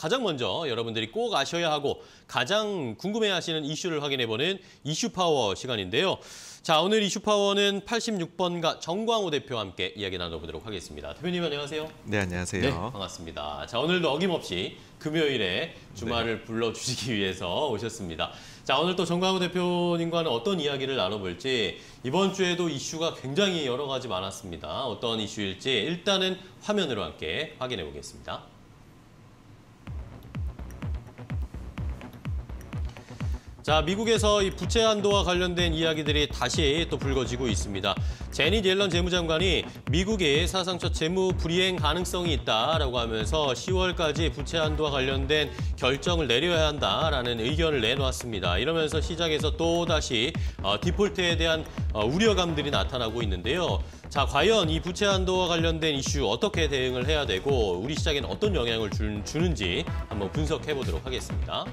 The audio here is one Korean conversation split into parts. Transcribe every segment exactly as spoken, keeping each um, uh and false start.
가장 먼저 여러분들이 꼭 아셔야 하고 가장 궁금해하시는 이슈를 확인해보는 이슈파워 시간인데요. 자, 오늘 이슈파워는 팔십육 번가 정광호 대표와 함께 이야기 나눠보도록 하겠습니다. 대표님 안녕하세요. 네, 안녕하세요. 네, 반갑습니다. 자, 오늘도 어김없이 금요일에 주말을 네. 불러주시기 위해서 오셨습니다. 자, 오늘 또 정광호 대표님과는 어떤 이야기를 나눠볼지, 이번 주에도 이슈가 굉장히 여러 가지 많았습니다. 어떤 이슈일지 일단은 화면으로 함께 확인해 보겠습니다. 자, 미국에서 이 부채 한도와 관련된 이야기들이 다시 또 불거지고 있습니다. 제닛 옐런 재무장관이 미국의 사상 첫 재무 불이행 가능성이 있다라고 하면서 시월까지 부채 한도와 관련된 결정을 내려야 한다라는 의견을 내놓았습니다. 이러면서 시장에서 또다시 어, 디폴트에 대한 어, 우려감들이 나타나고 있는데요. 자, 과연 이 부채 한도와 관련된 이슈 어떻게 대응을 해야 되고 우리 시장에는 어떤 영향을 주, 주는지 한번 분석해 보도록 하겠습니다.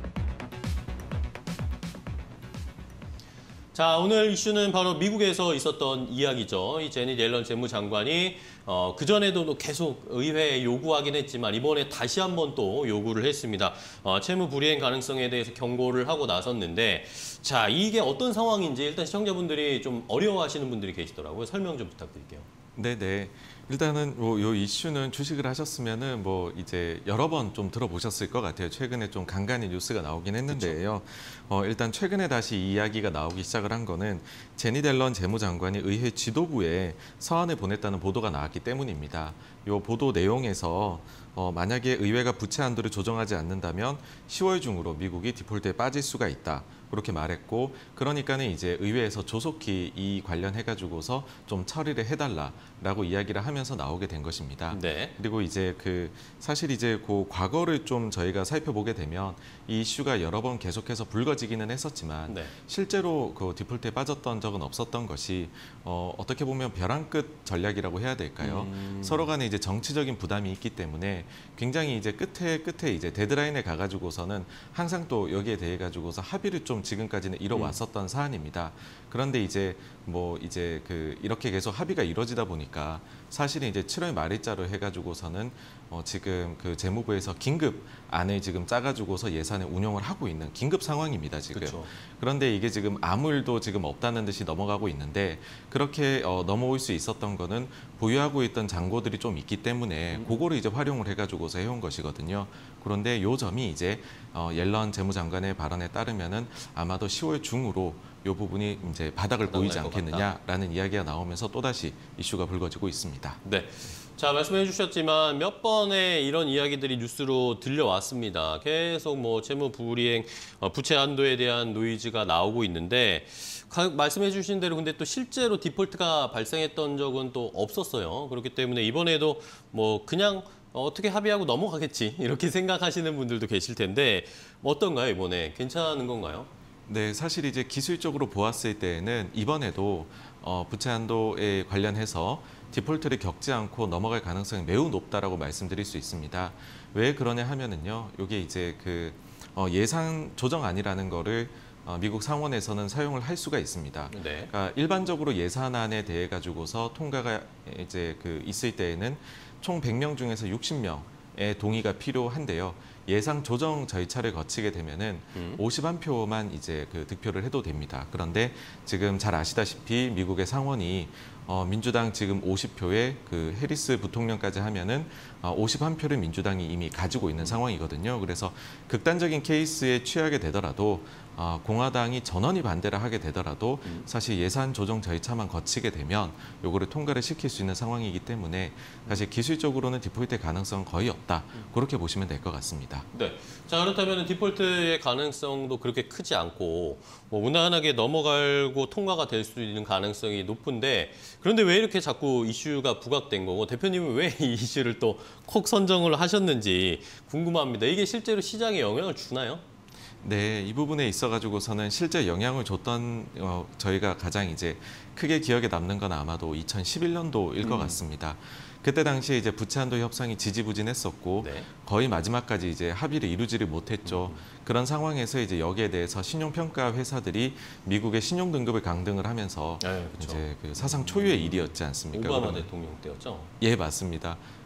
자, 오늘 이슈는 바로 미국에서 있었던 이야기죠. 이 제닛 옐런 재무장관이 어, 그전에도 계속 의회에 요구하긴 했지만 이번에 다시 한번 또 요구를 했습니다. 어, 채무 불이행 가능성에 대해서 경고를 하고 나섰는데, 자, 이게 어떤 상황인지 일단 시청자분들이 좀 어려워하시는 분들이 계시더라고요. 설명 좀 부탁드릴게요. 네네. 일단은 뭐 요 이슈는 주식을 하셨으면은 뭐 이제 여러 번 좀 들어보셨을 것 같아요. 최근에 좀 간간히 뉴스가 나오긴 했는데요. 어, 일단 최근에 다시 이 이야기가 나오기 시작을 한 거는 제닛 옐런 재무장관이 의회 지도부에 서한을 보냈다는 보도가 나왔기 때문입니다. 요 보도 내용에서 어, 만약에 의회가 부채 한도를 조정하지 않는다면 시월 중으로 미국이 디폴트에 빠질 수가 있다. 그렇게 말했고, 그러니까는 이제 의회에서 조속히 이 관련해가지고서 좀 처리를 해달라라고 이야기를 하면서 나오게 된 것입니다. 네. 그리고 이제 그 사실 이제 그 과거를 좀 저희가 살펴보게 되면 이 이슈가 여러 번 계속해서 불거지기는 했었지만 네. 실제로 그 디폴트에 빠졌던 적은 없었던 것이 어, 어떻게 보면 벼랑 끝 전략이라고 해야 될까요? 음. 서로 간에 이제 정치적인 부담이 있기 때문에 굉장히 이제 끝에 끝에 이제 데드라인에 가가지고서는 항상 또 여기에 대해 가지고서 합의를 좀 지금까지는 이뤄왔었던 음. 사안입니다. 그런데 이제 뭐 이제 그 이렇게 계속 합의가 이루어지다 보니까 사실은 이제 칠월 말일자로 해가지고서는 어 지금 그 재무부에서 긴급 안을 지금 짜가지고서 예산을 운용을 하고 있는 긴급 상황입니다, 지금. 그쵸. 그런데 이게 지금 아무 일도 지금 없다는 듯이 넘어가고 있는데, 그렇게 어 넘어올 수 있었던 거는 보유하고 있던 잔고들이 좀 있기 때문에 음. 그거를 이제 활용을 해가지고서 해온 것이거든요. 그런데 요 점이 이제 어 옐런 재무장관의 발언에 따르면은 아마도 시월 중으로 이 부분이 이제 바닥을 보이지 않겠느냐라는 이야기가 나오면서 또다시 이슈가 불거지고 있습니다. 네. 자, 말씀해 주셨지만 몇 번의 이런 이야기들이 뉴스로 들려왔습니다. 계속 뭐 채무 불이행, 부채 한도에 대한 노이즈가 나오고 있는데, 말씀해 주신 대로 근데 또 실제로 디폴트가 발생했던 적은 또 없었어요. 그렇기 때문에 이번에도 뭐 그냥 어떻게 합의하고 넘어가겠지 이렇게 생각하시는 분들도 계실 텐데 어떤가요, 이번에? 괜찮은 건가요? 네, 사실 이제 기술적으로 보았을 때에는 이번에도 어, 부채 한도에 관련해서 디폴트를 겪지 않고 넘어갈 가능성이 매우 높다라고 말씀드릴 수 있습니다. 왜 그러냐 하면은요, 이게 이제 그 어, 예산 조정안이라는 거를 어, 미국 상원에서는 사용을 할 수가 있습니다. 네. 그러니까 일반적으로 예산안에 대해 가지고서 통과가 이제 그 있을 때에는 총 백 명 중에서 육십 명의 동의가 필요한데요. 예상 조정 절차를 거치게 되면은 음. 오십일 표만 이제 그 득표를 해도 됩니다. 그런데 지금 잘 아시다시피 미국의 상원이 어, 민주당 지금 오십 표에 그 해리스 부통령까지 하면은 어, 오십일 표를 민주당이 이미 가지고 있는 음. 상황이거든요. 그래서 극단적인 케이스에 취하게 되더라도 어, 공화당이 전원이 반대를 하게 되더라도 음. 사실 예산 조정 절차만 거치게 되면 요거를 통과를 시킬 수 있는 상황이기 때문에 사실 기술적으로는 디폴트의 가능성은 거의 없다. 음. 그렇게 보시면 될 것 같습니다. 네. 자, 그렇다면 디폴트의 가능성도 그렇게 크지 않고 뭐 무난하게 넘어가고 통과가 될 수 있는 가능성이 높은데, 그런데 왜 이렇게 자꾸 이슈가 부각된 거고 대표님은 왜 이 이슈를 또 콕 선정을 하셨는지 궁금합니다. 이게 실제로 시장에 영향을 주나요? 네, 이 부분에 있어가지고서는 실제 영향을 줬던 어, 저희가 가장 이제 크게 기억에 남는 건 아마도 이천십일 년도일 것 음. 같습니다. 그때 당시에 이제 부채 한도 협상이 지지부진했었고 네. 거의 마지막까지 이제 합의를 이루지를 못했죠. 음. 그런 상황에서 이제 여기에 대해서 신용평가 회사들이 미국의 신용 등급을 강등을 하면서 네, 그렇죠. 이제 그 사상 초유의 일이었지 않습니까? 오바마 대통령 때였죠? 예, 맞습니다.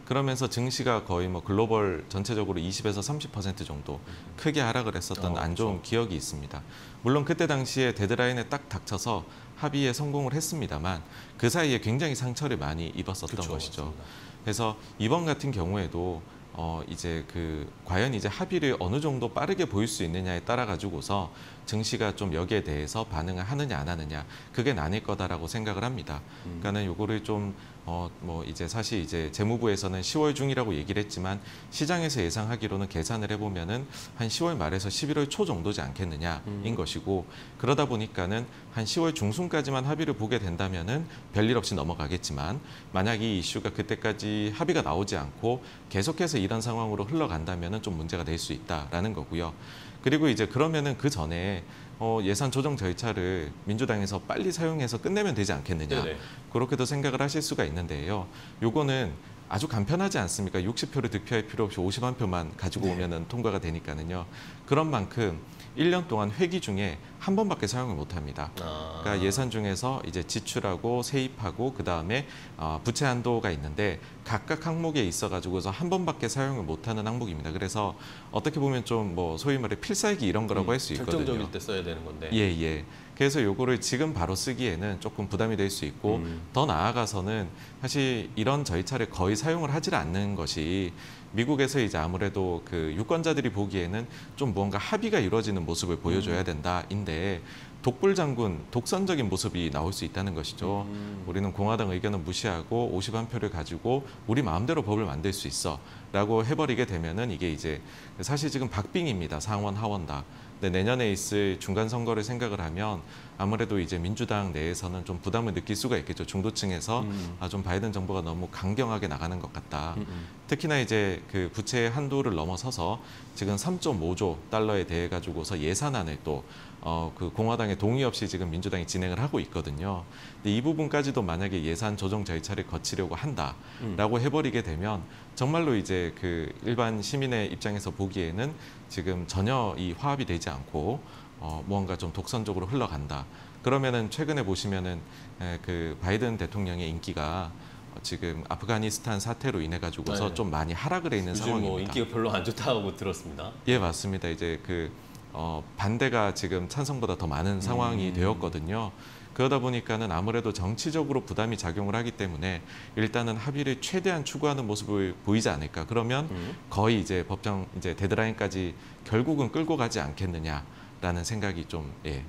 그러면서 증시가 거의 뭐 글로벌 전체적으로 이십에서 삼십 퍼센트 정도 크게 하락을 했었던 어, 안 좋은 그렇죠. 기억이 있습니다. 물론 그때 당시에 데드라인에 딱 닥쳐서 합의에 성공을 했습니다만 그 사이에 굉장히 상처를 많이 입었었던 그쵸, 것이죠. 맞습니다. 그래서 이번 같은 경우에도 어 이제 그 과연 이제 합의를 어느 정도 빠르게 보일 수 있느냐에 따라 가지고서 증시가 좀 여기에 대해서 반응을 하느냐 안 하느냐 그게 나뉠 거다라고 생각을 합니다. 음. 그러니까는 요거를 좀 어 뭐 이제 사실 이제 재무부에서는 시월 중이라고 얘기를 했지만 시장에서 예상하기로는 계산을 해보면은 한 시월 말에서 십일월 초 정도지 않겠느냐인 음. 것이고 그러다 보니까는 한 시월 중순까지만 합의를 보게 된다면은 별일 없이 넘어가겠지만 만약 이 이슈가 그때까지 합의가 나오지 않고 계속해서 이런 상황으로 흘러간다면은 좀 문제가 될 수 있다라는 거고요. 그리고 이제 그러면은 그 전에 어, 예산 조정 절차를 민주당에서 빨리 사용해서 끝내면 되지 않겠느냐. 네네. 그렇게도 생각을 하실 수가 있는데요. 요거는 아주 간편하지 않습니까? 육십 표를 득표할 필요 없이 오십일 표만 가지고 네. 오면은 통과가 되니까는요. 그런 만큼 일 년 동안 회기 중에 한 번밖에 사용을 못 합니다. 아. 그러니까 예산 중에서 이제 지출하고 세입하고 그 다음에 어, 부채 한도가 있는데 각각 항목에 있어 가지고서 한 번밖에 사용을 못하는 항목입니다. 그래서 어떻게 보면 좀 뭐 소위 말해 필살기 이런 거라고 음, 할 수 있거든요. 결정적일 때 써야 되는 건데. 예, 예. 그래서 요거를 지금 바로 쓰기에는 조금 부담이 될 수 있고 음. 더 나아가서는 사실 이런 절차를 거의 사용을 하질 않는 것이 미국에서 이제 아무래도 그 유권자들이 보기에는 좀 무언가 합의가 이루어지는 모습을 보여줘야 된다인데 독불 장군, 독선적인 모습이 나올 수 있다는 것이죠. 음. 우리는 공화당 의견은 무시하고 오십일 표를 가지고 우리 마음대로 법을 만들 수 있어 라고 해버리게 되면은 이게 이제 사실 지금 박빙입니다. 상원, 하원 다. 근데 내년에 있을 중간 선거를 생각을 하면 아무래도 이제 민주당 내에서는 좀 부담을 느낄 수가 있겠죠. 중도층에서 음. 아, 좀 바이든 정부가 너무 강경하게 나가는 것 같다. 음, 음. 특히나 이제 그 부채 한도를 넘어서서 지금 삼 점 오조 달러에 대해 가지고서 예산안을 또 어, 그 공화당의 동의 없이 지금 민주당이 진행을 하고 있거든요. 근데 이 부분까지도 만약에 예산 조정 절차를 거치려고 한다라고 음. 해버리게 되면 정말로 이제 그 일반 시민의 입장에서 보기에는 지금 전혀 이 화합이 되지 않고 어, 무언가 좀 독선적으로 흘러간다. 그러면은 최근에 보시면은 에, 그 바이든 대통령의 인기가 지금 아프가니스탄 사태로 인해 가지고서 네. 좀 많이 하락을 해 있는 요즘 상황입니다. 뭐 인기가 별로 안 좋다고 들었습니다. 예, 맞습니다. 이제 그 어, 반대가 지금 찬성보다 더 많은 상황이 음. 되었거든요. 그러다 보니까는 아무래도 정치적으로 부담이 작용을 하기 때문에 일단은 합의를 최대한 추구하는 모습을 보이지 않을까. 그러면 음. 거의 이제 법정 이제 데드라인까지 결국은 끌고 가지 않겠느냐라는 생각이 좀 예.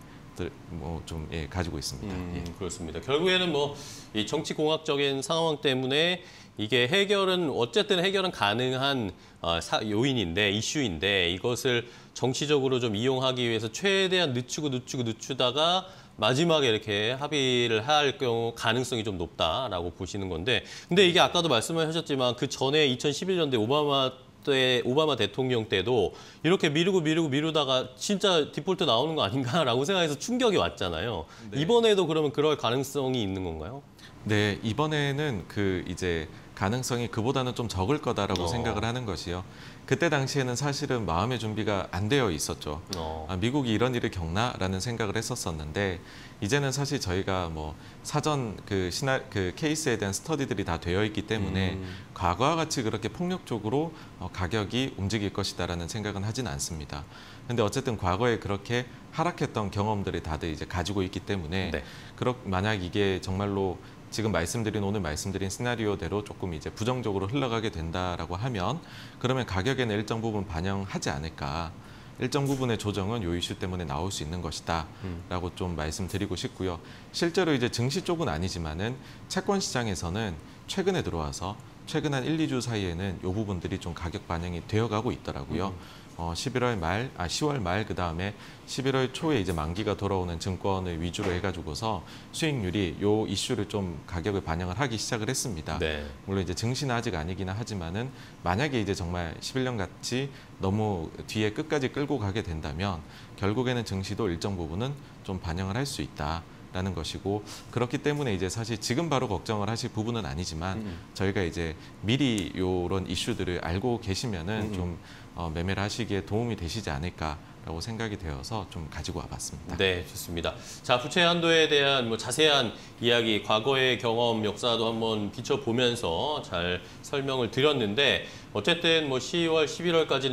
뭐 좀 예, 가지고 있습니다. 음, 예. 그렇습니다. 결국에는 뭐 이 정치 공학적인 상황 때문에 이게 해결은 어쨌든 해결은 가능한 어, 사, 요인인데 이슈인데 이것을 정치적으로 좀 이용하기 위해서 최대한 늦추고 늦추고 늦추다가 마지막에 이렇게 합의를 할 경우 가능성이 좀 높다라고 보시는 건데 근데 이게 아까도 말씀을 하셨지만 그 전에 이천십일 년대 오바마 때 오바마 대통령 때도 이렇게 미루고 미루고 미루다가 진짜 디폴트 나오는 거 아닌가라고 생각해서 충격이 왔잖아요. 네. 이번에도 그러면 그럴 가능성이 있는 건가요? 네, 이번에는 그 이제 가능성이 그보다는 좀 적을 거다라고 어. 생각을 하는 것이요. 그때 당시에는 사실은 마음의 준비가 안 되어 있었죠. 어. 아, 미국이 이런 일을 겪나라는 생각을 했었었는데 이제는 사실 저희가 뭐 사전 그 시나 그 케이스에 대한 스터디들이 다 되어 있기 때문에 음. 과거와 같이 그렇게 폭력적으로 어, 가격이 움직일 것이다라는 생각은 하진 않습니다. 근데 어쨌든 과거에 그렇게 하락했던 경험들이 다들 이제 가지고 있기 때문에 네. 그렇 만약 이게 정말로 지금 말씀드린 오늘 말씀드린 시나리오대로 조금 이제 부정적으로 흘러가게 된다라고 하면 그러면 가격에는 일정 부분 반영하지 않을까. 일정 부분의 조정은 요 이슈 때문에 나올 수 있는 것이다라고 음. 좀 말씀드리고 싶고요. 실제로 이제 증시 쪽은 아니지만은 채권 시장에서는 최근에 들어와서 최근 한 일, 이 주 사이에는 요 부분들이 좀 가격 반영이 되어가고 있더라고요. 음. 어, 십일월 말, 아 시월 말 그다음에 십일월 초에 이제 만기가 돌아오는 증권을 위주로 해가지고서 수익률이 요 이슈를 좀 가격을 반영을 하기 시작을 했습니다. 네. 물론 이제 증시는 아직 아니기는 하지만은 만약에 이제 정말 십일 년 같이 너무 뒤에 끝까지 끌고 가게 된다면 결국에는 증시도 일정 부분은 좀 반영을 할 수 있다. 라는 것이고 그렇기 때문에 이제 사실 지금 바로 걱정을 하실 부분은 아니지만 음. 저희가 저희가 이제 미리 요런 이슈들을 알고 계시면은 음. 좀 어, 매매를 하시기에 도움이 되시지 않을까라고 라고 생각이 되어서 좀 가지고 와봤습니다. 네, 좋습니다. 자, 부채 한도에 대한 뭐 자세한 이야기, 과거의 경험, 역사도 한번 비춰보면서 잘 설명을 드렸는데 어쨌든 뭐 시월, 십일월까지는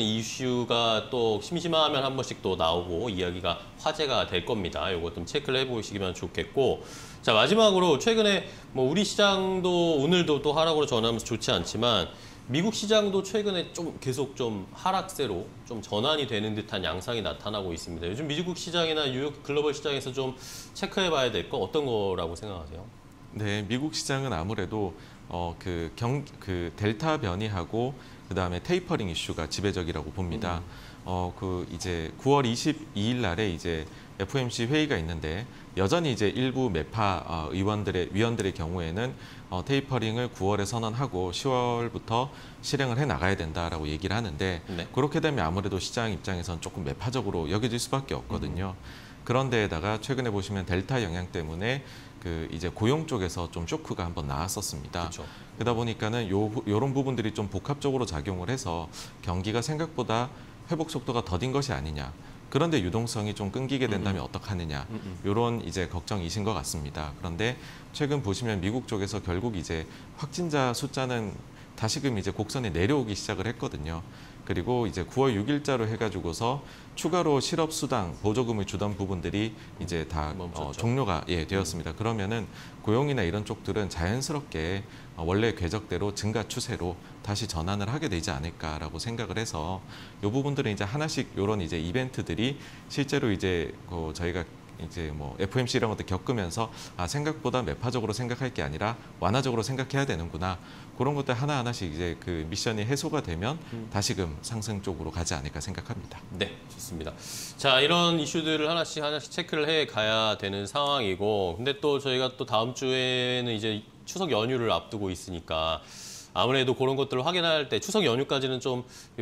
이슈가 또 심심하면 한 번씩 또 나오고 이야기가 화제가 될 겁니다. 이거 좀 체크를 해보시면 좋겠고. 자, 마지막으로 최근에 뭐 우리 시장도 오늘도 또 하락으로 전하면서 좋지 않지만 미국 시장도 최근에 좀 계속 좀 하락세로 좀 전환이 되는 듯한 양상이 나타나고 있습니다. 요즘 미국 시장이나 뉴욕 글로벌 시장에서 좀 체크해 봐야 될 거 어떤 거라고 생각하세요? 네, 미국 시장은 아무래도 어, 그 경, 그 델타 변이하고 그다음에 테이퍼링 이슈가 지배적이라고 봅니다. 음. 어, 그 이제 구월 이십이일 날에 이제 에프오엠씨 회의가 있는데 여전히 이제 일부 매파 어, 의원들의 위원들의 경우에는 어, 테이퍼링을 구월에 선언하고 시월부터 실행을 해 나가야 된다라고 얘기를 하는데 네. 그렇게 되면 아무래도 시장 입장에서는 조금 매파적으로 여겨질 수밖에 없거든요. 음. 그런데에다가 최근에 보시면 델타 영향 때문에 그 이제 고용 쪽에서 좀 쇼크가 한번 나왔었습니다. 그쵸. 그러다 보니까는 요 요런 부분들이 좀 복합적으로 작용을 해서 경기가 생각보다 회복 속도가 더딘 것이 아니냐. 그런데 유동성이 좀 끊기게 된다면 음음. 어떡하느냐. 이런 이제 걱정이신 것 같습니다. 그런데 최근 보시면 미국 쪽에서 결국 이제 확진자 숫자는 다시금 이제 곡선이 내려오기 시작을 했거든요. 그리고 이제 구월 육일자로 해가지고서 추가로 실업수당 보조금을 주던 부분들이 이제 다 어, 종료가 예, 되었습니다. 그러면은 고용이나 이런 쪽들은 자연스럽게 원래 궤적대로 증가 추세로 다시 전환을 하게 되지 않을까라고 생각을 해서 이 부분들은 이제 하나씩 이런 이제 이벤트들이 실제로 이제 그 저희가 이제 뭐 에프오엠씨 이런 것들 겪으면서 아 생각보다 매파적으로 생각할 게 아니라 완화적으로 생각해야 되는구나. 그런 것들 하나하나씩 이제 그 미션이 해소가 되면 음. 다시금 상승 쪽으로 가지 않을까 생각합니다. 네, 좋습니다. 자, 이런 이슈들을 하나씩 하나씩 체크를 해 가야 되는 상황이고, 근데 또 저희가 또 다음 주에는 이제 추석 연휴를 앞두고 있으니까 아무래도 그런 것들을 확인할 때 추석 연휴까지는 좀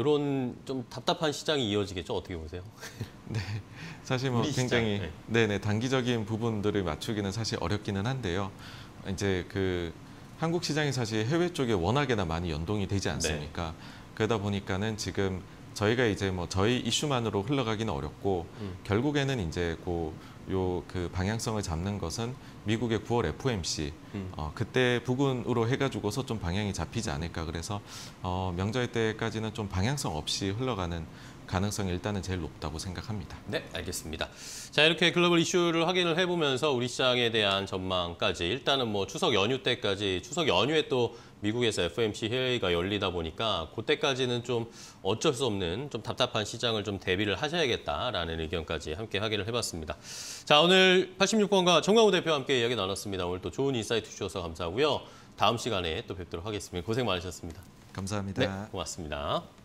이런 좀 답답한 시장이 이어지겠죠? 어떻게 보세요? 네, 사실 뭐 굉장히 시장, 네. 네네 단기적인 부분들을 맞추기는 사실 어렵기는 한데요. 이제 그 한국 시장이 사실 해외 쪽에 워낙에나 많이 연동이 되지 않습니까? 네. 그러다 보니까는 지금 저희가 이제 뭐 저희 이슈만으로 흘러가기는 어렵고 음. 결국에는 이제 그 요 그 방향성을 잡는 것은 미국의 구월 에프오엠씨 음. 어, 그때 부근으로 해가지고서 좀 방향이 잡히지 않을까. 그래서 어, 명절 때까지는 좀 방향성 없이 흘러가는 가능성이 일단은 제일 높다고 생각합니다. 네, 알겠습니다. 자, 이렇게 글로벌 이슈를 확인을 해보면서 우리 시장에 대한 전망까지 일단은 뭐 추석 연휴 때까지 추석 연휴에 또 미국에서 에프오엠씨 회의가 열리다 보니까 그때까지는 좀 어쩔 수 없는 좀 답답한 시장을 좀 대비를 하셔야겠다라는 의견까지 함께 확인을 해봤습니다. 자, 오늘 팔십육 번가 정광우 대표와 함께 이야기 나눴습니다. 오늘 또 좋은 인사이트 주셔서 감사하고요. 다음 시간에 또 뵙도록 하겠습니다. 고생 많으셨습니다. 감사합니다. 네, 고맙습니다.